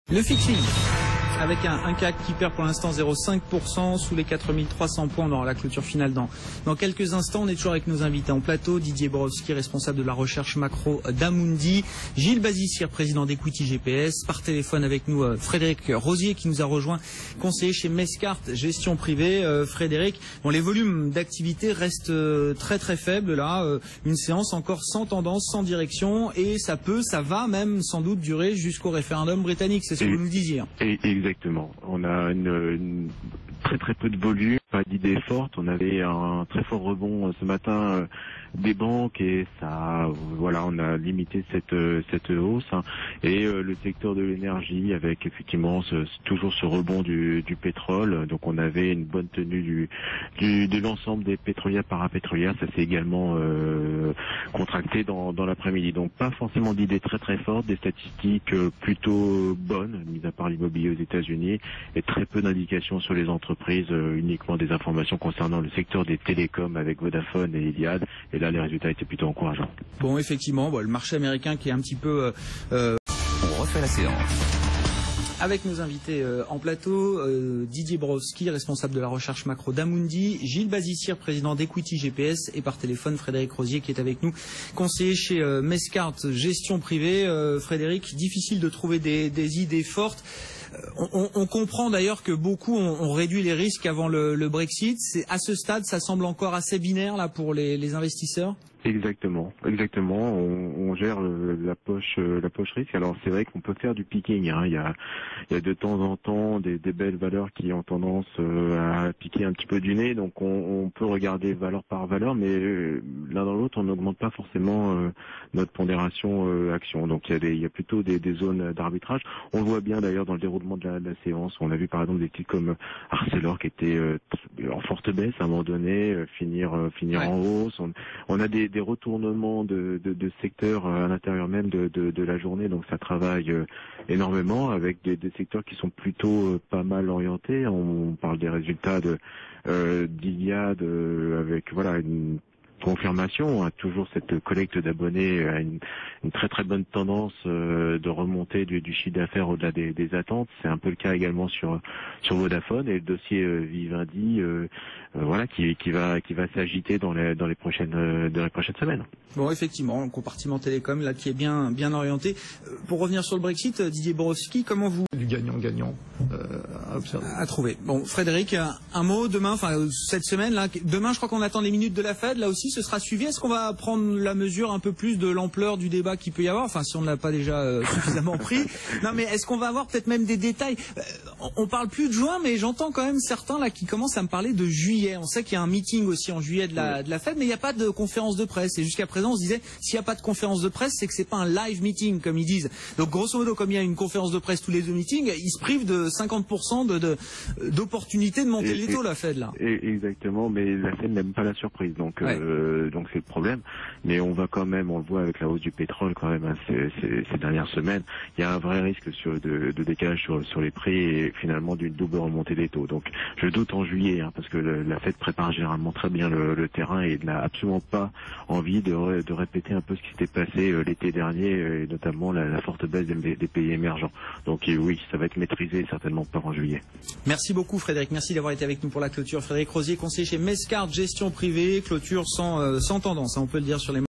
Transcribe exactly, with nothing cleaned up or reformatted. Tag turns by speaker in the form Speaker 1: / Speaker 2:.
Speaker 1: Le fixing, avec un, un C A C qui perd pour l'instant zéro virgule cinq pour cent sous les quatre mille trois cents points. On aura la clôture finale dans, dans quelques instants. On est toujours avec nos invités en plateau. Didier Borowski, responsable de la recherche macro d'Amundi. Gilles Bazicyr, président d'Equity G P S. Par téléphone avec nous, euh, Frédéric Rosier qui nous a rejoint, conseiller chez Mescart, gestion privée. Euh, Frédéric, bon, les volumes d'activité restent euh, très très faibles là. Euh, une séance encore sans tendance, sans direction. Et ça peut, ça va même sans doute durer jusqu'au référendum britannique. C'est ce que vous nous disiez.
Speaker 2: Et, exactement. On a une, une très très peu de volume, pas d'idées fortes. On avait un très fort rebond ce matin euh, des banques et ça, voilà, on a limité cette cette hausse. Hein. Et euh, le secteur de l'énergie avec effectivement ce, toujours ce rebond du, du pétrole. Donc on avait une bonne tenue du, du de l'ensemble des pétrolières parapétrolières. Ça s'est également euh, contracté dans, dans l'après-midi. Donc pas forcément d'idées très très fortes, des statistiques euh, plutôt bonnes, mis à part l'immobilier aux États-Unis, et très peu d'indications sur les entreprises, euh, uniquement des informations concernant le secteur des télécoms avec Vodafone et Iliad. Et là, les résultats étaient plutôt encourageants.
Speaker 1: Bon, effectivement, bon, le marché américain qui est un petit peu... Euh, euh...
Speaker 3: On refait la séance.
Speaker 1: Avec nos invités euh, en plateau, euh, Didier Borowski, responsable de la recherche macro d'Amundi, Gilles Bazicyr, président d'Equity G P S, et par téléphone Frédéric Rosier qui est avec nous, conseiller chez euh, Mescart, gestion privée. Euh, Frédéric, difficile de trouver des, des idées fortes. On, on, on comprend d'ailleurs que beaucoup ont, ont réduit les risques avant le, le Brexit. C'est, à ce stade, ça semble encore assez binaire là pour les, les investisseurs.
Speaker 2: Exactement, exactement. On, on gère le, la poche, la poche risque. Alors c'est vrai qu'on peut faire du picking. Hein. Il y a, il y a de temps en temps des, des belles valeurs qui ont tendance euh, à piquer un petit peu du nez. Donc on, on peut regarder valeur par valeur, mais euh, l'un dans l'autre, on n'augmente pas forcément euh, notre pondération euh, action. Donc il y a, des, il y a plutôt des, des zones d'arbitrage. On le voit bien d'ailleurs dans le déroulement de la, de la séance. On a vu par exemple des titres comme Arcelor qui étaient euh, en forte baisse à un moment donné, euh, finir, euh, finir ouais. en hausse. On, on a des des retournements de, de, de secteurs à l'intérieur même de, de, de la journée, donc ça travaille euh, énormément avec des, des secteurs qui sont plutôt euh, pas mal orientés. On, on parle des résultats de euh, d'Iliad euh, avec voilà une confirmation, hein, toujours cette collecte d'abonnés à une, une très très bonne tendance euh, de remontée du, du chiffre d'affaires au-delà des, des attentes. C'est un peu le cas également sur sur Vodafone et le dossier euh, Vivendi, euh, euh, voilà, qui, qui va qui va s'agiter dans les dans les prochaines euh, dans les prochaines semaines.
Speaker 1: Bon, effectivement, le compartiment télécom là qui est bien bien orienté. Euh, pour revenir sur le Brexit, Didier Borowski, comment vous
Speaker 4: du gagnant-gagnant euh, à observer.
Speaker 1: À trouver. Bon, Frédéric, un, un mot demain, enfin cette semaine là, demain je crois qu'on attend les minutes de la Fed, là aussi ce sera suivi. Est-ce qu'on va prendre la mesure un peu plus de l'ampleur du débat qu'il peut y avoir, enfin si on ne l'a pas déjà euh, suffisamment pris. Non mais est-ce qu'on va avoir peut-être même des détails? euh, on, on parle plus de juin, mais j'entends quand même certains là qui commencent à me parler de juillet. On sait qu'il y a un meeting aussi en juillet de la, de la Fed, mais il n'y a pas de conférence de presse. Et jusqu'à présent on se disait, s'il n'y a pas de conférence de presse, c'est que c'est pas un live meeting comme ils disent. Donc grosso modo, comme il y a une conférence de presse tous les deux meetings, ils se privent de cinquante pour cent de, de, d'opportunités de monter les taux, la Fed là.
Speaker 2: Exactement, mais la Fed n'aime pas la surprise, donc ouais. euh, donc c'est le problème. Mais on va quand même, on le voit avec la hausse du pétrole quand même, hein, ces, ces, ces dernières semaines, il y a un vrai risque sur, de, de décalage sur, sur les prix et finalement d'une double remontée des taux. Donc je doute en juillet, hein, parce que le, la Fed prépare généralement très bien le, le terrain et n'a absolument pas envie de, de répéter un peu ce qui s'était passé euh, l'été dernier, et notamment la, la forte baisse des, des pays émergents. Donc euh, oui, ça va être maîtrisé, certainement pas en juillet.
Speaker 1: Merci beaucoup Frédéric, merci d'avoir été avec nous pour la clôture. Frédéric Rosier, conseiller chez Mescart, gestion privée, clôture sans, euh, sans tendance, hein, on peut le dire sur les